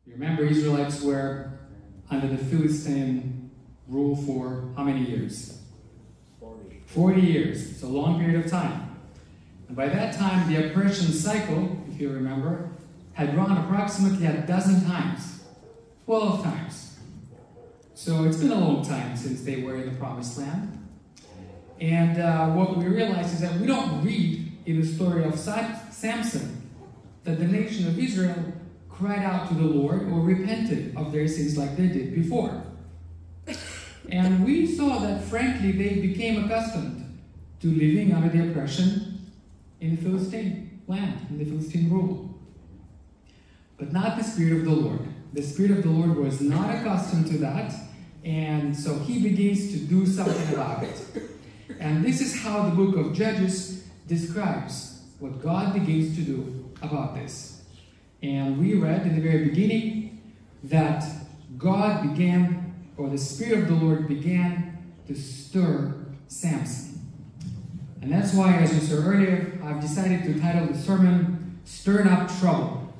You remember, Israelites were under the Philistine rule for how many years? 40 years. It's a long period of time. And by that time, the oppression cycle, if you remember, had run approximately 12 times. 12 times. So it's been a long time since they were in the Promised Land. And what we realize is that we don't read in the story of Samson that the nation of Israel cried out to the Lord or repented of their sins like they did before. And we saw that, frankly, they became accustomed to living under the oppression in the Philistine land, in the Philistine rule. But not the Spirit of the Lord. The Spirit of the Lord was not accustomed to that, and so he begins to do something about it. And this is how the book of Judges describes what God begins to do about this. And we read in the very beginning that God began, or the Spirit of the Lord began to stir Samson. And that's why, as you saw earlier, I've decided to title the sermon, Stirring Up Trouble.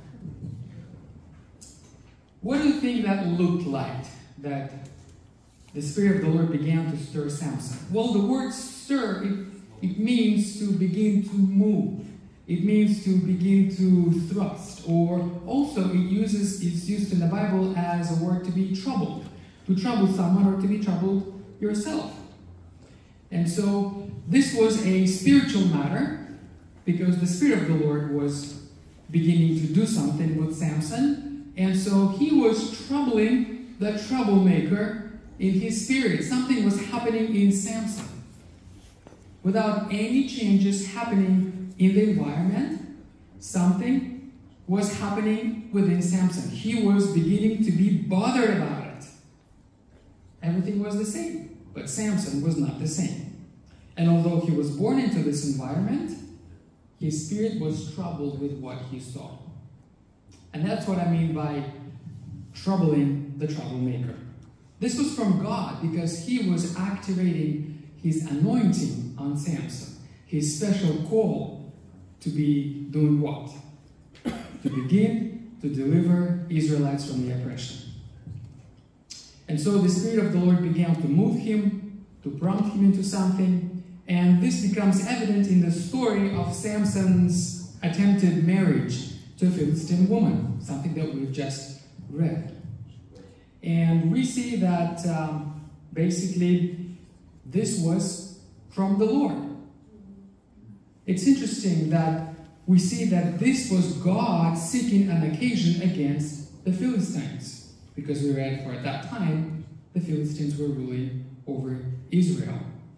What do you think that looked like, that the Spirit of the Lord began to stir Samson? Well, the word stir, it means to begin to move. It means to begin to thrust, or also it's used in the Bible as a word to be troubled. To trouble someone or to be troubled yourself. And so this was a spiritual matter because the Spirit of the Lord was beginning to do something with Samson. And so he was troubling the troublemaker in his spirit. Something was happening in Samson. Without any changes happening in the environment, something was happening within Samson. He was beginning to be bothered about it. Everything was the same, but Samson was not the same. And although he was born into this environment, his spirit was troubled with what he saw. And that's what I mean by troubling the troublemaker. This was from God because he was activating his anointing on Samson, his special call to be doing what? To begin to deliver Israelites from the oppression. And so the Spirit of the Lord began to move him, to prompt him into something, and this becomes evident in the story of Samson's attempted marriage to a Philistine woman, something that we've just read. And we see that basically this was from the Lord. It's interesting that we see that this was God seeking an occasion against the Philistines, because we read for at that time the Philistines were ruling over Israel.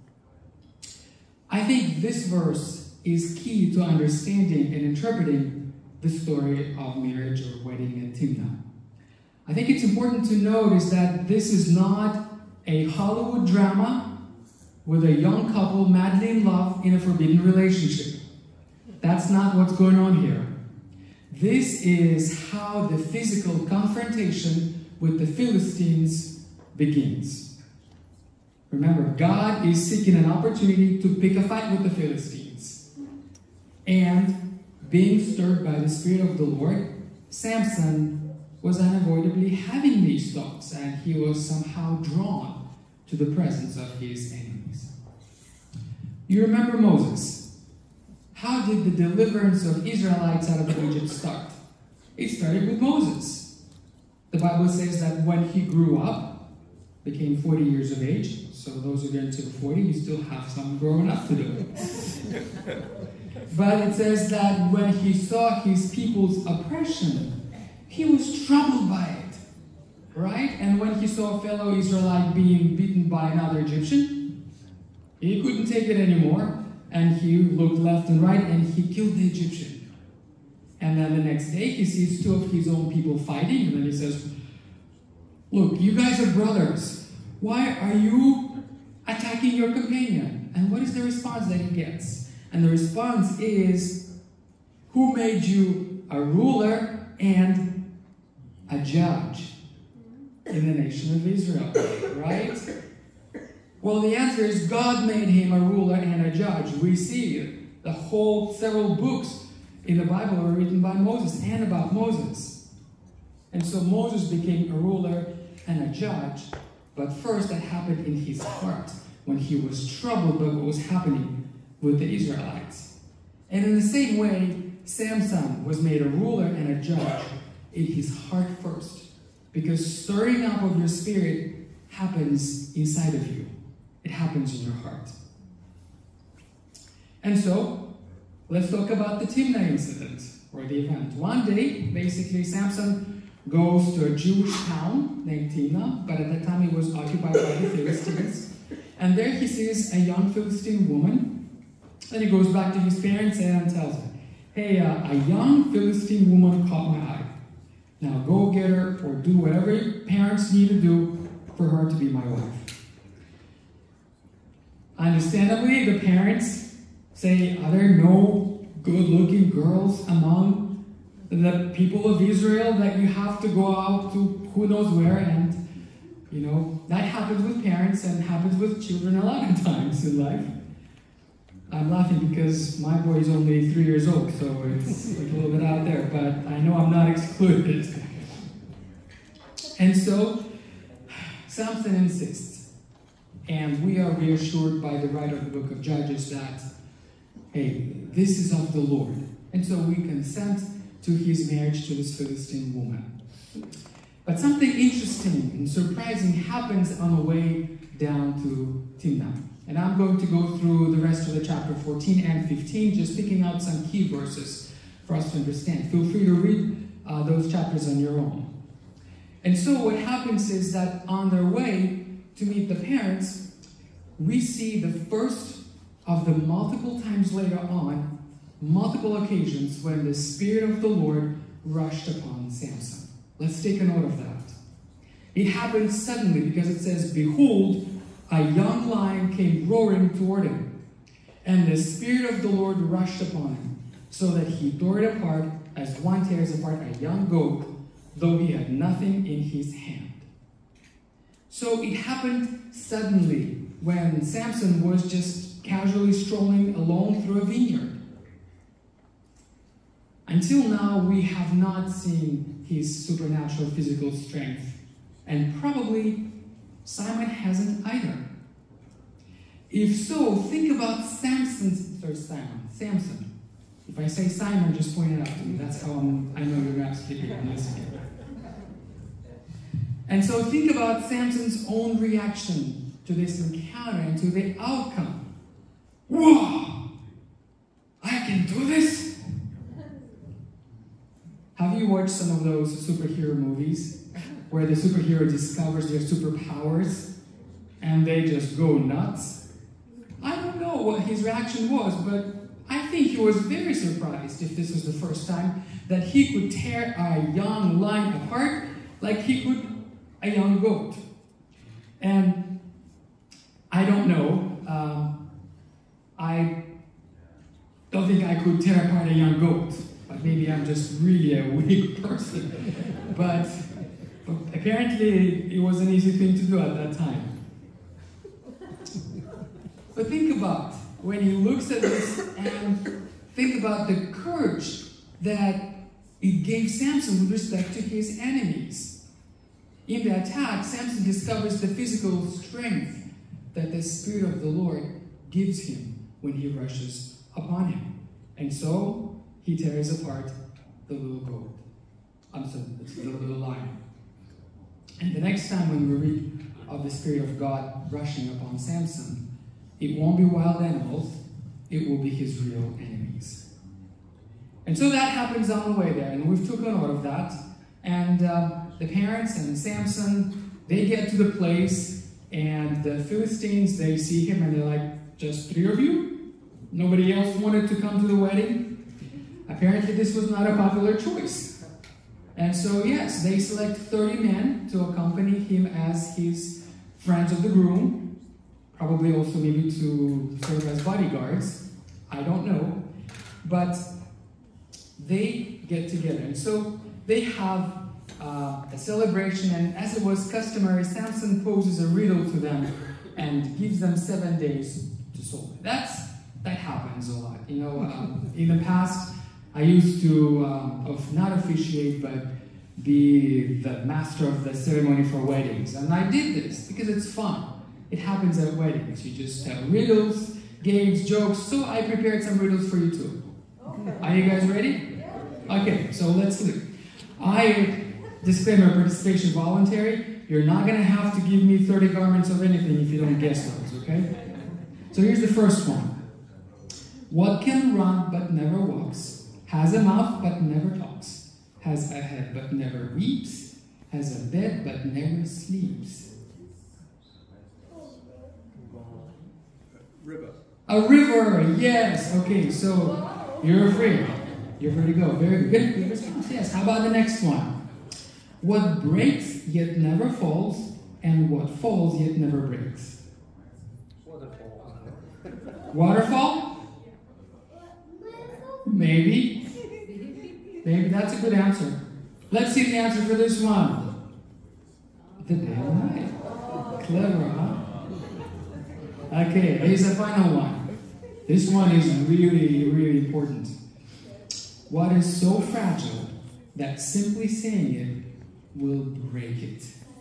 I think this verse is key to understanding and interpreting the story of marriage or wedding at Timnah. I think it's important to notice that this is not a Hollywood drama with a young couple madly in love in a forbidden relationship. That's not what's going on here. This is how the physical confrontation with the Philistines begins. Remember, God is seeking an opportunity to pick a fight with the Philistines. And being stirred by the Spirit of the Lord, Samson was unavoidably having these thoughts, and he was somehow drawn to the presence of his enemies. You remember Moses. How did the deliverance of Israelites out of Egypt start? It started with Moses. The Bible says that when he grew up, became 40 years of age, so those who get into the 40, you still have some growing up to do. But it says that when he saw his people's oppression, he was troubled by it, right? And when he saw a fellow Israelite being beaten by another Egyptian, he couldn't take it anymore, and he looked left and right, and he killed the Egyptian. And then the next day, he sees two of his own people fighting, and then he says, "Look, you guys are brothers. Why are you attacking your companion?" And what is the response that he gets? And the response is, "Who made you a ruler and a judge in the nation of Israel?" Right? Well, the answer is God made him a ruler and a judge. We see the whole several books in the Bible are written by Moses and about Moses. And so Moses became a ruler and a judge, but first that happened in his heart when he was troubled by what was happening with the Israelites. And in the same way, Samson was made a ruler and a judge in his heart first, because stirring up of your spirit happens inside of you. It happens in your heart. And so, let's talk about the Timnah incident, or the event. One day, basically, Samson goes to a Jewish town named Timnah, but at that time it was occupied by the Philistines. And there he sees a young Philistine woman, and he goes back to his parents and tells them, hey, a young Philistine woman caught my eye. Now go get her, or do whatever your parents need to do for her to be my wife. Understandably, the parents say, are there no good-looking girls among the people of Israel that you have to go out to who knows where? And, you know, that happens with parents and happens with children a lot of times in life. I'm laughing because my boy is only 3 years old, so it's like a little bit out there, but I know I'm not excluded. And so, Samson insists, and we are reassured by the writer of the book of Judges that, hey, this is of the Lord. And so we consent to his marriage to this Philistine woman. But something interesting and surprising happens on the way down to Timnah. And I'm going to go through the rest of the chapter 14 and 15, just picking out some key verses for us to understand. Feel free to read those chapters on your own. And so what happens is that on their way to meet the parents, we see the first of the multiple times later on, multiple occasions when the Spirit of the Lord rushed upon Samson. Let's take a note of that. It happened suddenly because it says, behold, a young lion came roaring toward him, and the Spirit of the Lord rushed upon him, so that he tore it apart as one tears apart a young goat, though he had nothing in his hand. So it happened suddenly when Samson was just casually strolling along through a vineyard. Until now, we have not seen his supernatural physical strength, and probably Simon hasn't either. If so, think about Samson. If I say Simon, just point it out to me. That's how I know you're absolutely listening. And so think about Samson's own reaction to this encounter and to the outcome. Whoa! I can do this? Have you watched some of those superhero movies where the superhero discovers their superpowers and they just go nuts? I don't know what his reaction was, but I think he was very surprised if this was the first time that he could tear a young lion apart like he could a young goat. And I don't know, I don't think I could tear apart a young goat, but maybe I'm just really a weak person. But apparently it was an easy thing to do at that time. But think about when he looks at this and think about the courage that it gave Samson with respect to his enemies. In the attack, Samson discovers the physical strength that the Spirit of the Lord gives him when he rushes upon him. And so, he tears apart the little goat. The little lion. And the next time when we read of the Spirit of God rushing upon Samson, it won't be wild animals, it will be his real enemies. And so that happens on the way there, and we've taken note of that. And the parents and Samson, they get to the place, and the Philistines, they see him, and they're like, just 3 of you? Nobody else wanted to come to the wedding? Apparently this was not a popular choice. And so yes, they select 30 men to accompany him as his friends of the groom, probably also maybe to serve as bodyguards, I don't know. But they get together, and so they have a celebration, and as it was customary, Samson poses a riddle to them and gives them 7 days to solve it. That happens a lot. You know, in the past, I used to not officiate, but be the master of the ceremony for weddings. And I did this because it's fun. It happens at weddings. You just tell riddles, games, jokes. So I prepared some riddles for you too. Okay. Are you guys ready? Okay, so let's look. Disclaimer, participation voluntary. You're not going to have to give me 30 garments of anything if you don't guess those, okay? So here's the first one. What can run but never walks, has a mouth but never talks, has a head but never weeps, has a bed but never sleeps? River. A river, yes. Okay, so you're free. You're free to go. Very good. Good response. Yes. How about the next one? What breaks yet never falls, and what falls yet never breaks? Waterfall. Waterfall? Maybe. Maybe that's a good answer. Let's see the answer for this one. The day and night. Clever, huh? Okay, here's the final one. This one is really, really important. What is so fragile that simply saying it will break it?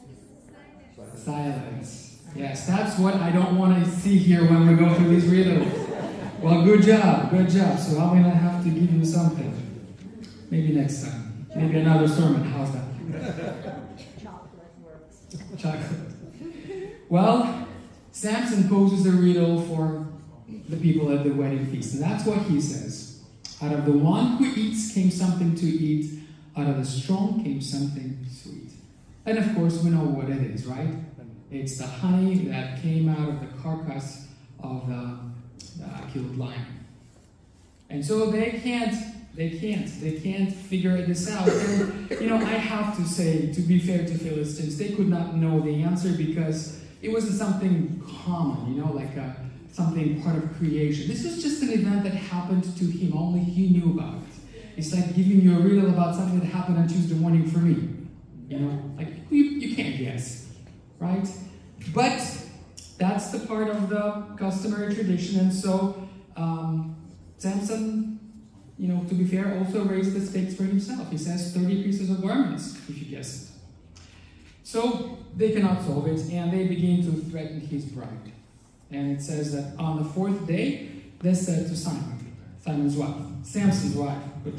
Silence. Yes, that's what I don't want to see here when we go through these riddles. Well, good job, good job. So I'm going to have to give you something. Maybe next time. Maybe another sermon. How's that? Chocolate works. Chocolate. Well, Samson poses a riddle for the people at the wedding feast. And that's what he says. Out of the one who eats came something to eat. Out of the strong came something sweet. And of course, we know what it is, right? It's the honey that came out of the carcass of the killed lion. And so they can't figure this out. And, I have to say, to be fair to Philistines, they could not know the answer because it wasn't something common, like something part of creation. This was just an event that happened to him. Only he knew about it. It's like giving you a riddle about something that happened on Tuesday morning for me. You can't guess, right? But that's the part of the customary tradition. And so Samson, to be fair, also raised the stakes for himself. He says 30 pieces of garments, if you guess it. So they cannot solve it, and they begin to threaten his bride. And it says that on the fourth day, they said to Simon's wife, Samson's wife,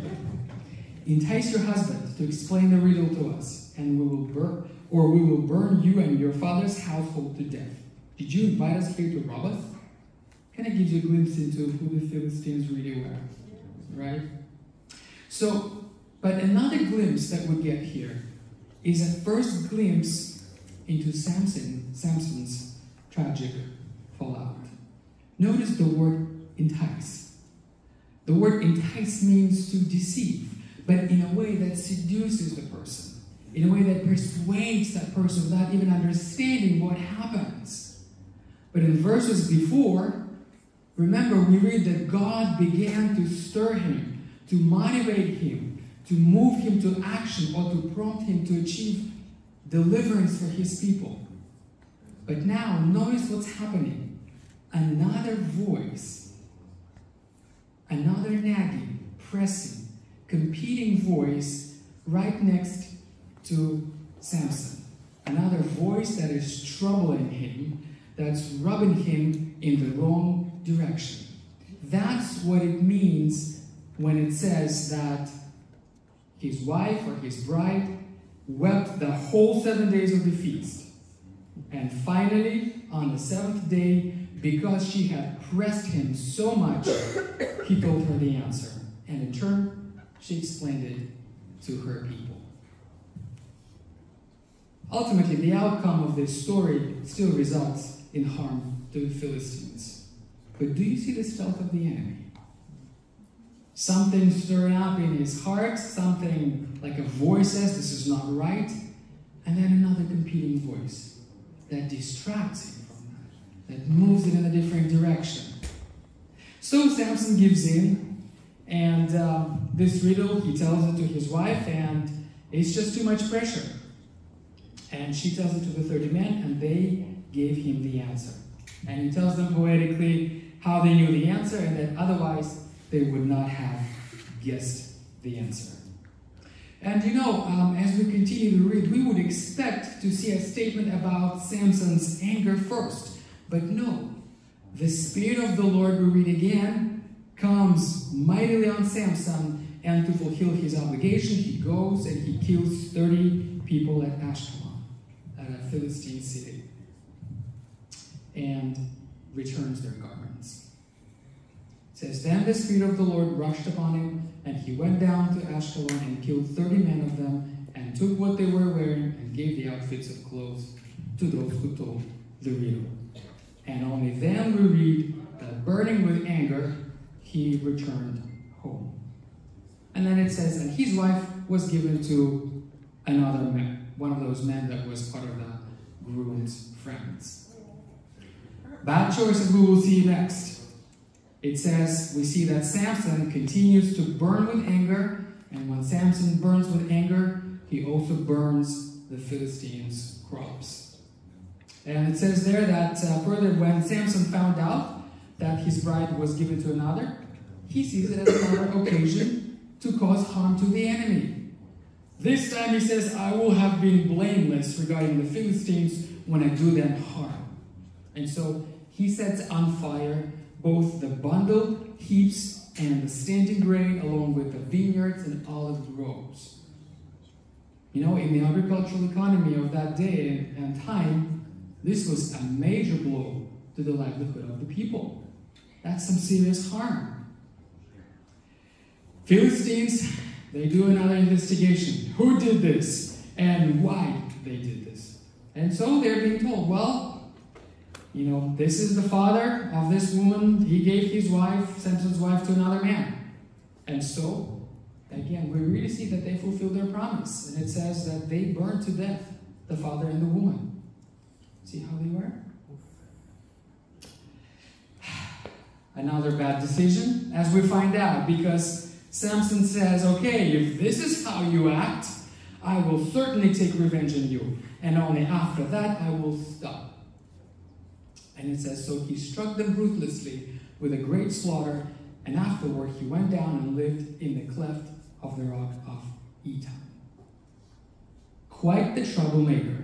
entice your husband to explain the riddle to us, and we will burn you and your father's household to death. Did you invite us here to rob us? Kind of gives you a glimpse into who the Philistines really were, right? So, but another glimpse that we get here is a first glimpse into Samson's tragic fallout. Notice the word entice. The word entice means to deceive, but in a way that seduces the person, in a way that persuades that person without even understanding what happens. But in verses before, remember, we read that God began to stir him, to motivate him, to move him to action, or to prompt him to achieve deliverance for his people. But now, notice what's happening. Another voice, another nagging, pressing, competing voice right next to Samson. Another voice that is troubling him, that's rubbing him in the wrong direction. That's what it means when it says that his wife or his bride wept the whole 7 days of the feast. And finally, on the seventh day, because she had pressed him so much, he told her the answer. And in turn, she explained it to her people. Ultimately, the outcome of this story still results in harm to the Philistines. But do you see the stealth of the enemy? Something stirring up in his heart, something like a voice says, this is not right, and then another competing voice that distracts him from that moves it in a different direction. So Samson gives in, and this riddle, he tells it to his wife, and it's just too much pressure. And she tells it to the 30 men, and they gave him the answer. And he tells them poetically how they knew the answer, and that otherwise they would not have guessed the answer. And you know, as we continue to read, we would expect to see a statement about Samson's anger first. But no, the Spirit of the Lord, we read again, comes mightily on Samson, and to fulfill his obligation, he goes and he kills 30 people at Ashkelon, at a Philistine city, and returns their garments. It says, then the Spirit of the Lord rushed upon him, and he went down to Ashkelon and killed 30 men of them, and took what they were wearing, and gave the outfits of clothes to those who told the riddle. And only then we read that burning with anger, he returned home. And then it says, and his wife was given to another man, one of those men that was part of the groom's friends. Bad choice, we will see next. It says, we see that Samson continues to burn with anger, and when Samson burns with anger, he also burns the Philistines' crops. And it says there that further, when Samson found out that his bride was given to another, he sees it as another occasion to cause harm to the enemy. This time he says, I will have been blameless regarding the Philistines when I do them harm. And so he sets on fire both the bundled heaps and the standing grain, along with the vineyards and olive groves. You know, in the agricultural economy of that day and time, this was a major blow to the livelihood of the people. That's some serious harm. Philistines, they do another investigation. Who did this? And why they did this? And so they're being told, well, you know, this is the father of this woman. He gave his wife, Samson's wife, to another man. And so, again, we really see that they fulfilled their promise. And it says that they burned to death the father and the woman. See how they were? Another bad decision, as we find out, because Samson says, okay, if this is how you act, I will certainly take revenge on you. And only after that I will stop. And it says, so he struck them ruthlessly with a great slaughter, and afterward he went down and lived in the cleft of the rock of Etam. Quite the troublemaker.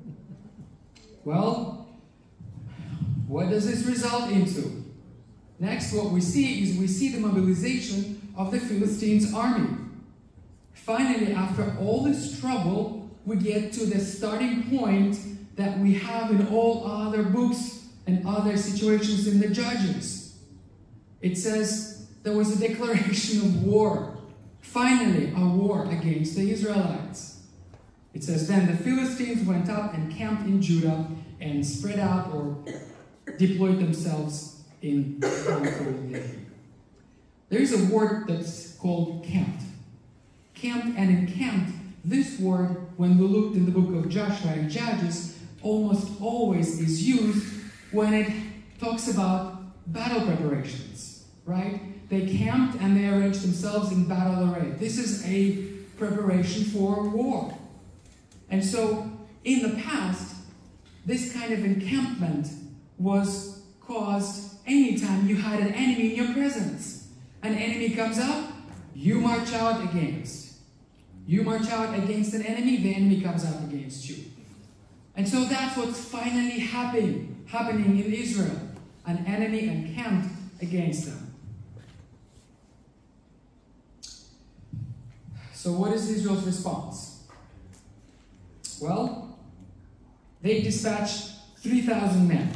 Well, what does this result into? Next, what we see is we see the mobilization of the Philistines' army. Finally, after all this trouble, we get to the starting point that we have in all other books and other situations in the Judges. It says there was a declaration of war. Finally, a war against the Israelites. It says, then the Philistines went up and camped in Judah and spread out or deployed themselves in There is a word that's called camped. Camped and encamped. This word, when we looked in the book of Joshua and Judges, almost always is used when it talks about battle preparations, right? They camped and they arranged themselves in battle array. This is a preparation for war. And so, in the past, this kind of encampment was caused anytime you had an enemy in your presence. An enemy comes up, you march out against. You march out against an enemy, the enemy comes up against you. And so that's what's finally happening in Israel. An enemy encamped against them. So what is Israel's response? Well, they dispatched 3,000 men.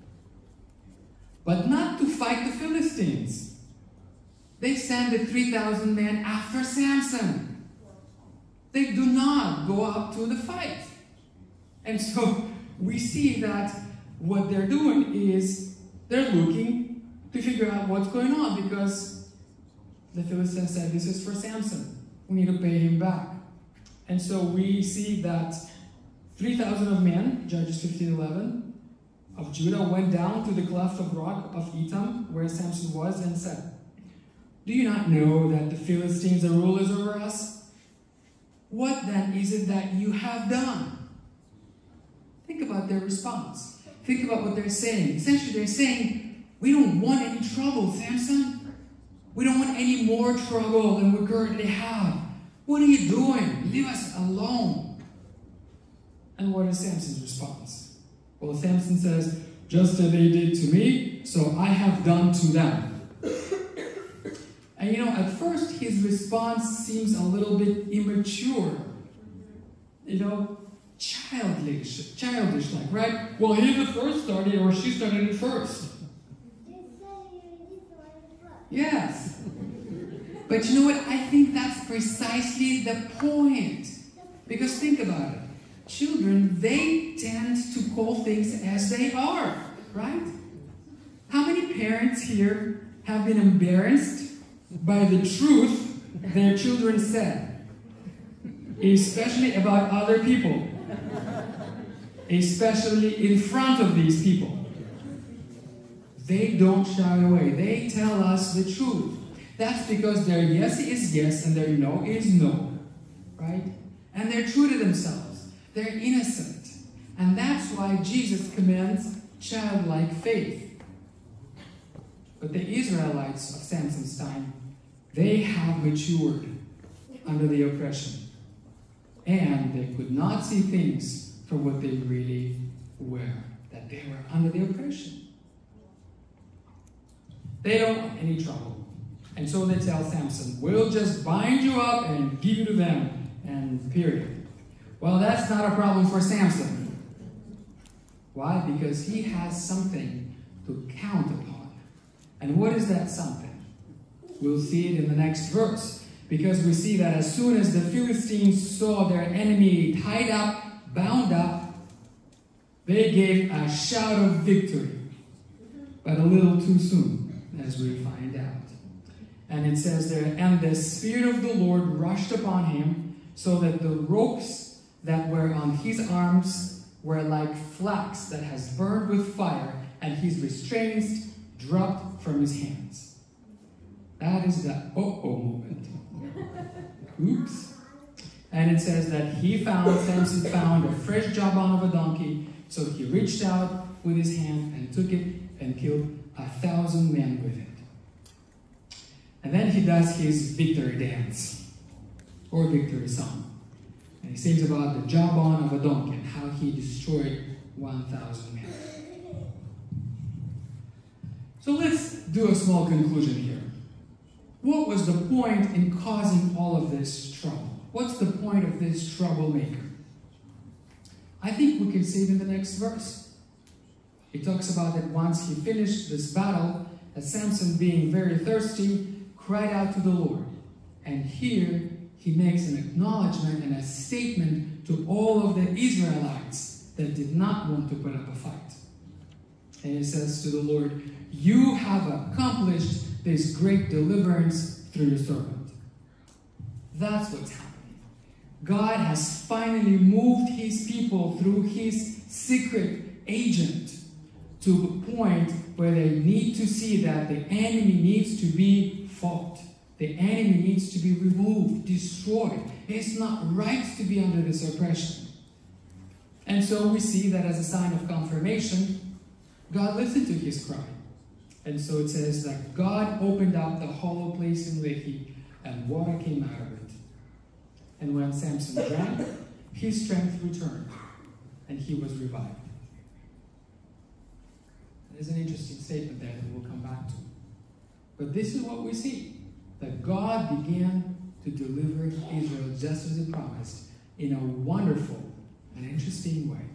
But not to fight the Philistines. They send the 3,000 men after Samson. They do not go up to the fight. And so we see that what they're doing is they're looking to figure out what's going on, because the Philistines said, this is for Samson. We need to pay him back. And so we see that 3,000 of men, Judges 15:11, of Judah went down to the cleft of rock of Etam, where Samson was, and said, do you not know that the Philistines are rulers over us? What then is it that you have done? Think about their response. Think about what they're saying. Essentially, they're saying, we don't want any trouble, Samson. We don't want any more trouble than we currently have. What are you doing? Leave us alone. And what is Samson's response? Well, Samson says, just as they did to me, so I have done to them. And you know, at first his response seems a little bit immature. You know, childish like, right? Well, he the first started, or she started it first. Yes. But you know what? I think that's precisely the point. Because think about it. Children, they tend to call things as they are, right? How many parents here have been embarrassed by the truth their children said? Especially about other people. Especially in front of these people. They don't shy away. They tell us the truth. That's because their yes is yes and their no is no. Right? And they're true to themselves. They're innocent. And that's why Jesus commands childlike faith. But the Israelites of Samson's time, they have matured under the oppression. And they could not see things for what they really were. That they were under the oppression. They don't want any trouble. And so they tell Samson, we'll just bind you up and give you to them, and period. Well, that's not a problem for Samson. Why? Because he has something to count upon. And what is that something? We'll see it in the next verse. Because we see that as soon as the Philistines saw their enemy tied up, bound up, they gave a shout of victory. But a little too soon, as we find out. And it says there, and the Spirit of the Lord rushed upon him, so that the ropes that were on his arms were like flax that has burned with fire, and his restraints dropped from his hands. That is the uh-oh moment. Oops. And it says that Samson found a fresh jawbone of a donkey, so he reached out with his hand and took it and killed 1,000 men with it. And then he does his victory dance, or victory song. And he sings about the jawbone of a donkey and how he destroyed 1,000 men. So let's do a small conclusion here. What was the point in causing all of this trouble? What's the point of this troublemaker? I think we can see it in the next verse. It talks about that once he finished this battle, that Samson, being very thirsty, cried out to the Lord. And here he makes an acknowledgement and a statement to all of the Israelites that did not want to put up a fight. And he says to the Lord, you have accomplished this great deliverance through your servant. That's what's happening. God has finally moved his people through his secret agent to a point where they need to see that the enemy needs to be fought. The enemy needs to be removed, destroyed. It's not right to be under this oppression. And so we see that as a sign of confirmation, God listened to his cry. And so it says that God opened up the hollow place in Lehi, and water came out of it. And when Samson drank, his strength returned, and he was revived. There's an interesting statement there that we'll come back to. But this is what we see, that God began to deliver Israel just as he promised, in a wonderful and interesting way.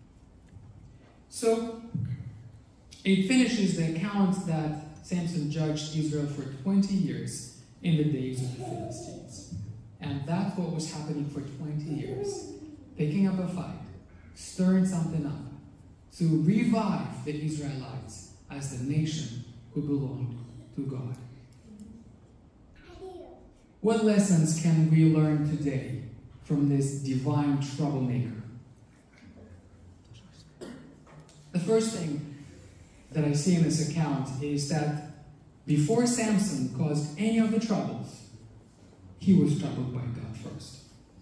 So, it finishes the account that Samson judged Israel for 20 years in the days of the Philistines. And that's what was happening for 20 years. Picking up a fight, stirring something up, to revive the Israelites as the nation who belonged to God. What lessons can we learn today from this divine troublemaker? The first thing that I see in this account is that before Samson caused any of the troubles, he was troubled by God first.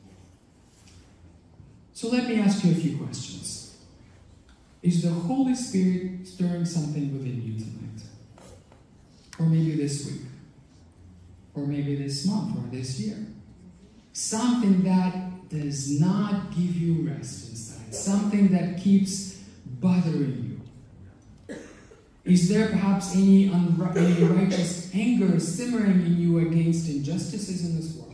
So let me ask you a few questions. Is the Holy Spirit stirring something within you tonight? Or maybe this week? Or maybe this month or this year? something that does not give you rest inside, something that keeps bothering you? Is there perhaps any righteous anger simmering in you against injustices in this world?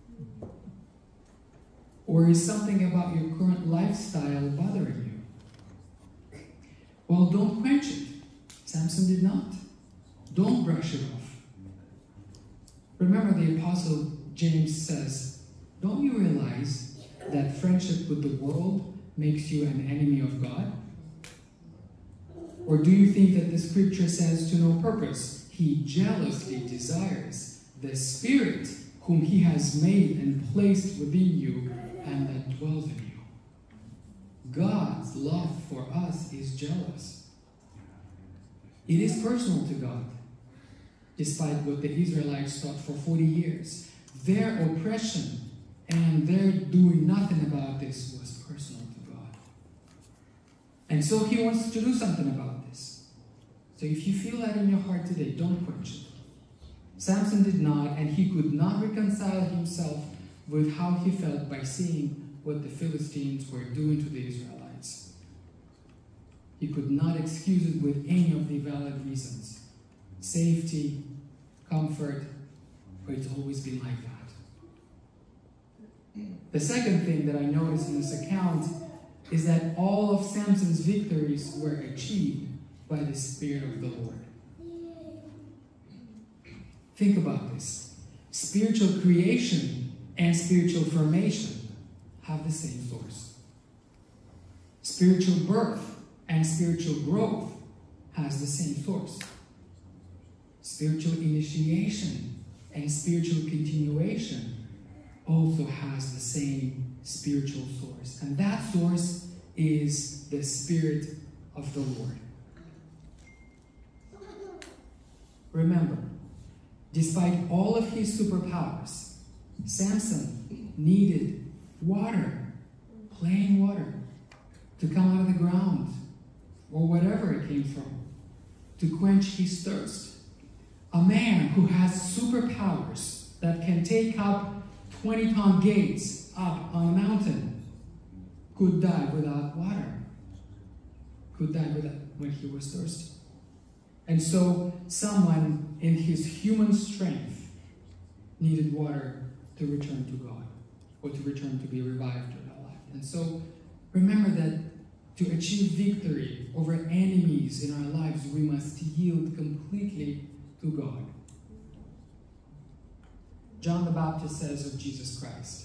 Or is something about your current lifestyle bothering you? Well, don't quench it. Samson did not. Don't brush it off. Remember, the Apostle James says, don't you realize that friendship with the world makes you an enemy of God? Or do you think that the scripture says to no purpose, he jealously desires the Spirit whom he has made and placed within you and that dwells in you? God's love for us is jealous. It is personal to God, despite what the Israelites thought for 40 years. Their oppression and their doing nothing about this was personal to God. And so he wants to do something about this. So if you feel that in your heart today, don't quench it. Samson did not, and he could not reconcile himself with how he felt by seeing what the Philistines were doing to the Israelites. He could not excuse it with any of the valid reasons. Safety, comfort, or it's always been like that. The second thing that I notice in this account is that all of Samson's victories were achieved by the Spirit of the Lord. Think about this. Spiritual creation and spiritual formation have the same source. Spiritual birth and spiritual growth has the same source. Spiritual initiation and spiritual continuation also has the same spiritual source. And that source is the Spirit of the Lord. Remember, despite all of his superpowers, Samson needed water, plain water, to come out of the ground, or whatever it came from, to quench his thirst. A man who has superpowers that can take up 20-ton gates up on a mountain could die without water, could die when he was thirsty. And so someone in his human strength needed water to return to God, or to return to be revived in our life. And so remember that to achieve victory over enemies in our lives, we must yield completely to God. John the Baptist says of Jesus Christ,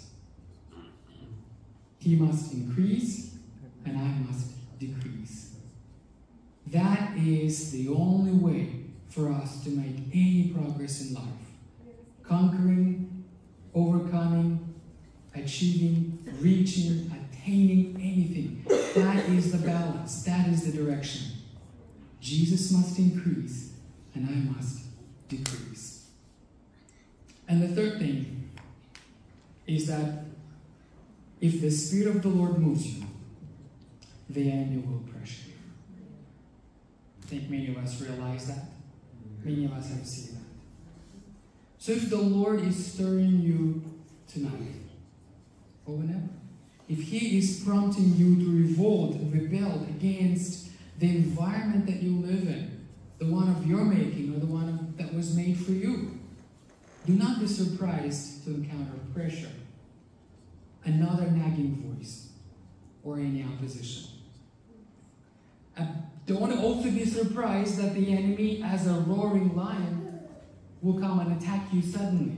he must increase and I must decrease. That is the only way for us to make any progress in life. Conquering, overcoming, achieving, reaching, attaining anything. That is the balance. That is the direction. Jesus must increase and I must decrease. And the third thing is that if the Spirit of the Lord moves you, the enemy will pressure you. I think many of us realize that. Many of us have seen that. So if the Lord is stirring you tonight, or whenever, if He is prompting you to revolt, rebel against the environment that you live in, the one of your making or the one that was made for you, do not be surprised to encounter pressure, another nagging voice, or any opposition. Don't also be surprised that the enemy, as a roaring lion, will come and attack you suddenly.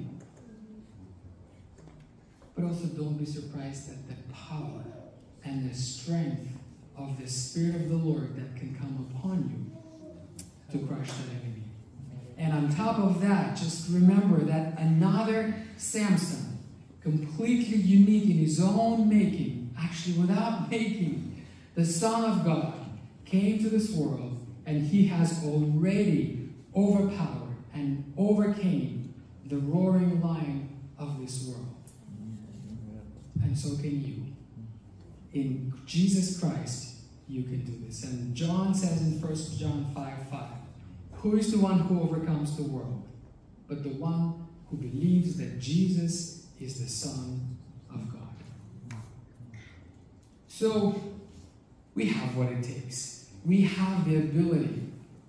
But also don't be surprised at the power and the strength of the Spirit of the Lord that can come upon you to crush that enemy. And on top of that, just remember that another Samson, completely unique in his own making, actually without making, the Son of God, came to this world, and he has already overpowered and overcame the roaring lion of this world. And so can you. In Jesus Christ, you can do this. And John says in 1 John 5:5, who is the one who overcomes the world? But the one who believes that Jesus is the Son of God. So, we have what it takes. We have the ability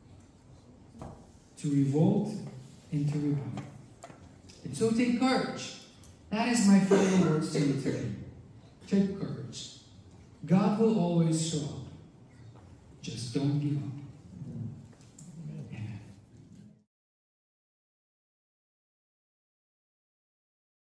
to revolt and to rebel. And so take courage. That is my final words to you today. Take courage. God will always show up. Just don't give up.